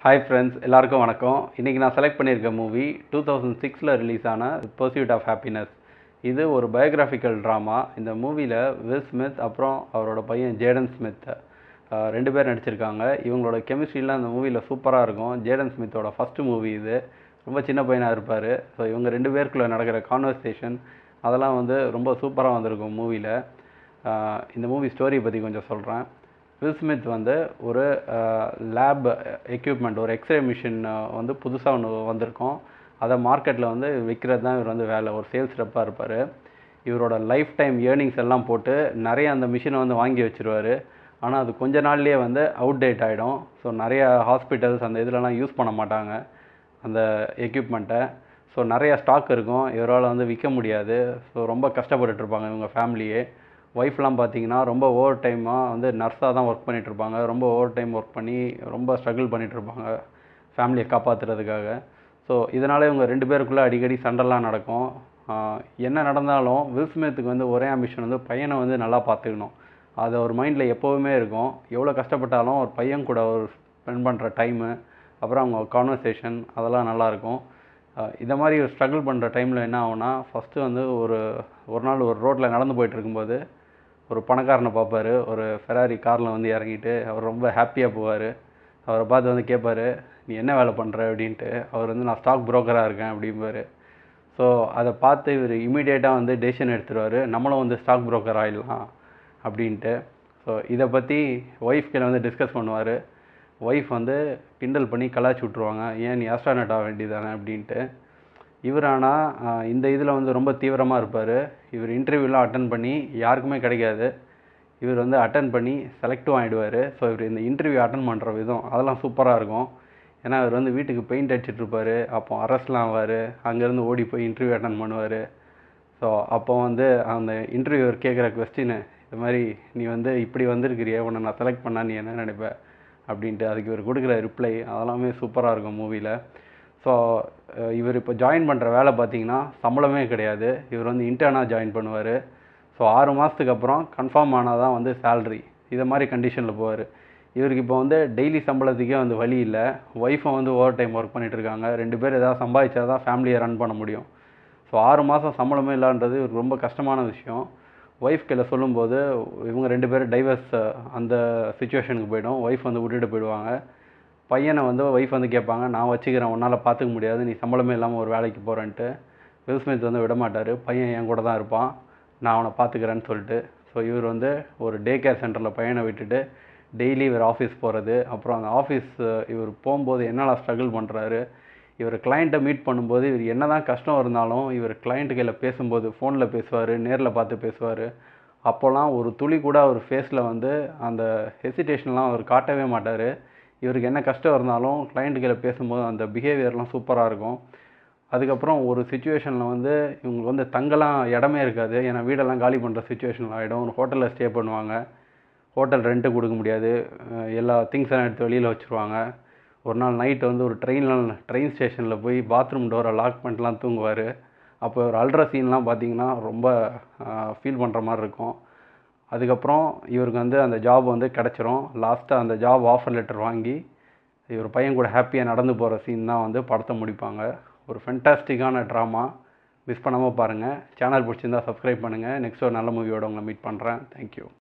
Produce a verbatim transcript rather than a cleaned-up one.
Hi friends, எல்லாருக்கும் வணக்கம். இன்னைக்கு நான் செலக்ட் பண்ணியிருக்க மூவி டூ தௌசண்ட் சிக்ஸில் ரிலீஸ் ஆன பர்சியூட் ஆஃப் ஹாப்பினஸ். இது ஒரு பயோகிராஃபிக்கல் ட்ராமா. இந்த மூவியில் வில் ஸ்மித் அப்புறம் அவரோட பையன் ஜேடன் ஸ்மித் ரெண்டு பேர் நடிச்சிருக்காங்க. இவங்களோட கெமிஸ்ட்ரிலாம் அந்த மூவியில் சூப்பராக இருக்கும். ஜேடன் ஸ்மித்தோட ஃபஸ்ட்டு மூவி இது. ரொம்ப சின்ன பையனாக இருப்பார். ஸோ இவங்க ரெண்டு பேருக்குள்ளே நடக்கிற கான்வர்சேஷன் அதெல்லாம் வந்து ரொம்ப சூப்பராக வந்திருக்கும் மூவியில். இந்த மூவி ஸ்டோரியை பற்றி கொஞ்சம் சொல்கிறேன். வில் ஸ்மித் வந்து ஒரு லேப் எக்யூப்மெண்ட், ஒரு எக்ஸ்ரே மிஷின் வந்து புதுசாக ஒன்று வந்திருக்கோம். அதை மார்க்கெட்டில் வந்து விற்கிறது தான் இவர் வந்து வேலை. ஒரு சேல்ஸ் ரெப்பாக இருப்பார். இவரோட லைஃப் டைம் ஏர்னிங்ஸ் எல்லாம் போட்டு நிறைய அந்த மிஷினை வந்து வாங்கி வச்சுருவார். ஆனால் அது கொஞ்ச நாள்லேயே வந்து அவுட்டேட் ஆகிடும். ஸோ நிறைய ஹாஸ்பிட்டல்ஸ் அந்த இதிலலாம் யூஸ் பண்ண மாட்டாங்க அந்த எக்யூப்மெண்ட்டை. ஸோ நிறைய ஸ்டாக் இருக்கும், இவரால் வந்து விற்க முடியாது. ஸோ ரொம்ப கஷ்டப்பட்டுட்ருப்பாங்க இவங்க ஃபேமிலியே. ஒய்ஃப்லாம் பார்த்தீங்கன்னா ரொம்ப ஓவர் டைமாக வந்து நர்ஸாக தான் ஒர்க் பண்ணிகிட்ருப்பாங்க. ரொம்ப ஓவர் டைம் ஒர்க் பண்ணி ரொம்ப ஸ்ட்ரகிள் பண்ணிகிட்ருப்பாங்க ஃபேமிலியை காப்பாற்றுறதுக்காக. ஸோ இதனால் இவங்க ரெண்டு பேருக்குள்ளே அடிக்கடி சண்டைலாம் நடக்கும். என்ன நடந்தாலும் வில் ஸ்மித்துக்கு வந்து ஒரே ஆம்பிஷன் வந்து பையனை வந்து நல்லா பார்த்துக்கணும். அது ஒரு மைண்டில் எப்போவுமே இருக்கும். எவ்வளோ கஷ்டப்பட்டாலும் ஒரு பையன் கூட ஒரு ஸ்பெண்ட் பண்ணுற டைமு, அப்புறம் அவங்க கான்வர்சேஷன் அதெல்லாம் நல்லாயிருக்கும். இதை மாதிரி ஒரு ஸ்ட்ரகிள் பண்ணுற டைமில் என்ன ஆகும்னா, ஃபஸ்ட்டு வந்து ஒரு ஒரு நாள் ஒரு ரோட்டில் நடந்து போயிட்டு இருக்கும்போது ஒரு பணக்காரனை பார்ப்பார். ஒரு ஃபெராரி காரில் வந்து இறங்கிட்டு அவர் ரொம்ப ஹாப்பியாக போவார். அவரை பார்த்து வந்து கேட்பார், நீ என்ன வேலை பண்ணுற அப்படின்ட்டு. அவர் வந்து நான் ஸ்டாக் புரோக்கராக இருக்கேன் அப்படிம்பார். ஸோ அதை பார்த்து இவர் இமீடியேட்டாக வந்து டெசிஷன் எடுத்துருவார், நம்மளும் வந்து ஸ்டாக் புரோக்கர் ஆகிடலாம் அப்படின்ட்டு. ஸோ இதை பற்றி ஒய்ஃப் கீழே வந்து டிஸ்கஸ் பண்ணுவார். ஒய்ஃப் வந்து கிண்டல் பண்ணி கலாய்ச்சி விட்ருவாங்க, ஏன் நீ ஆஸ்ட்ரானட் ஆக வேண்டியதானே அப்படின்ட்டு. இவர் ஆனால் இந்த இதில் வந்து ரொம்ப தீவிரமாக இருப்பார். இவர் இன்டர்வியூலாம் அட்டன் பண்ணி யாருக்குமே கிடைக்காது. இவர் வந்து அட்டன் பண்ணி செலக்டும் ஆகிடுவார். ஸோ இவர் இந்த இன்டர்வியூ அட்டன் பண்ணுற விதம் அதெல்லாம் சூப்பராக இருக்கும். ஏன்னா அவர் வந்து வீட்டுக்கு பெயிண்ட் அடிச்சிட்ருப்பார். அப்போ அரெஸ்ட்லாம் ஆவார். அங்கேருந்து ஓடி போய் இன்டர்வியூ அட்டன் பண்ணுவார். ஸோ அப்போ வந்து அந்த இன்டர்வியூவர் கேட்குற கொஸ்டின் இது மாதிரி, நீ வந்து இப்படி வந்திருக்கிறிய, உன்னை நான் செலக்ட் பண்ணால் நீ என்ன நினைப்ப அப்படின்ட்டு அதுக்கு இவர் கொடுக்குற ரிப்ளை அதெல்லாமே சூப்பராக இருக்கும் மூவியில். ஸோ இவர் இப்போ ஜாயின் பண்ணுற வேலை பார்த்தீங்கன்னா சம்பளமே கிடையாது. இவர் வந்து இன்டர்னாக ஜாயின் பண்ணுவார். ஸோ ஆறு மாதத்துக்கு அப்புறம் கன்ஃபார்ம் ஆனால் தான் வந்து சேல்ரி. இதை மாதிரி கண்டிஷனில் போவார். இவருக்கு இப்போ வந்து டெய்லி சம்பளத்துக்கே வந்து வழி இல்லை. ஒய்ஃபை வந்து ஓவர் டைம் ஒர்க் பண்ணிகிட்ருக்காங்க. ரெண்டு பேர் எதாவது சம்பாதிச்சா தான் ஃபேமிலியை ரன் பண்ண முடியும். ஸோ ஆறு மாதம் சம்பளமே இல்லைன்றது இவருக்கு ரொம்ப கஷ்டமான விஷயம். ஒய்ஃப் கையில் சொல்லும்போது இவங்க ரெண்டு பேரும் டைவர்ஸ் அந்த சுச்சுவேஷனுக்கு போய்டும். ஒய்ஃப் வந்து விட்டுட்டு போயிடுவாங்க. பையனை வந்து ஒய்ஃப் வந்து கேட்பாங்க, நான் வச்சுக்கிறேன், உன்னால் பார்த்துக்க முடியாது, நீ சம்பளமே இல்லாமல் ஒரு வேலைக்கு போகிறேன்ட்டு. வில் ஸ்மித் வந்து விட மாட்டார். பையன் என் கூட தான் இருப்பான், நான் அவனை பார்த்துக்கிறேன்னு சொல்லிட்டு. ஸோ இவர் வந்து ஒரு டே கேர் சென்டரில் பையனை விட்டுட்டு டெய்லி இவர் ஆஃபீஸ் போகிறது. அப்புறம் அந்த ஆஃபீஸ் இவர் போகும்போது என்னெல்லாம் ஸ்ட்ரகிள் பண்ணுறாரு. இவர் கிளைண்ட்டை மீட் பண்ணும்போது இவர் என்ன தான் கஷ்டம் இருந்தாலும் இவர் கிளைண்ட்டு கையில் பேசும்போது ஃபோனில் பேசுவார், நேரில் பார்த்து பேசுவார். அப்போல்லாம் ஒரு துளி கூட அவர் ஃபேஸில் வந்து அந்த ஹெசிடேஷன்லாம் அவர் காட்டவே மாட்டார். இவருக்கு என்ன கஷ்டம் இருந்தாலும் கிளைண்ட்டு கையில் பேசும்போது அந்த பிஹேவியர்லாம் சூப்பராக இருக்கும். அதுக்கப்புறம் ஒரு சுச்சுவேஷனில் வந்து இவங்களுக்கு வந்து தங்கலாம் இடமே இருக்காது. ஏன்னா வீடெல்லாம் காலி பண்ணுற சுச்சுவேஷனில் ஆகிடும். ஒரு ஹோட்டலில் ஸ்டே பண்ணுவாங்க. ஹோட்டல் ரெண்ட்டு கொடுக்க முடியாது. எல்லா திங்ஸெல்லாம் எடுத்து வெளியில் வச்சுருவாங்க. ஒரு நாள் நைட்டு வந்து ஒரு ட்ரெயினில் ட்ரெயின் ஸ்டேஷனில் போய் பாத்ரூம் டோரை லாக் பண்ணிட்டுலாம் தூங்குவார். அப்போ ஒரு அல்ட்ரா சீன்லாம் பார்த்திங்கன்னா ரொம்ப ஃபீல் பண்ணுற மாதிரி இருக்கும். அதுக்கப்புறம் இவருக்கு வந்து அந்த ஜாப் வந்து கிடச்சிரும். லாஸ்ட்டாக அந்த ஜாப் ஆஃபர் லெட்டர் வாங்கி இவர் பையன் கூட ஹாப்பியாக நடந்து போகிற சீன் தான் வந்து படத்தை முடிப்பாங்க. ஒரு ஃபென்டாஸ்டிக்கான ட்ராமா. மிஸ் பண்ணாமல் பாருங்கள். சேனல் பிடிச்சிருந்தால் சப்ஸ்கிரைப் பண்ணுங்கள். நெக்ஸ்ட் ஒரு நல்ல மூவியோட உங்களை மீட் பண்ணுறேன். தேங்க்யூ.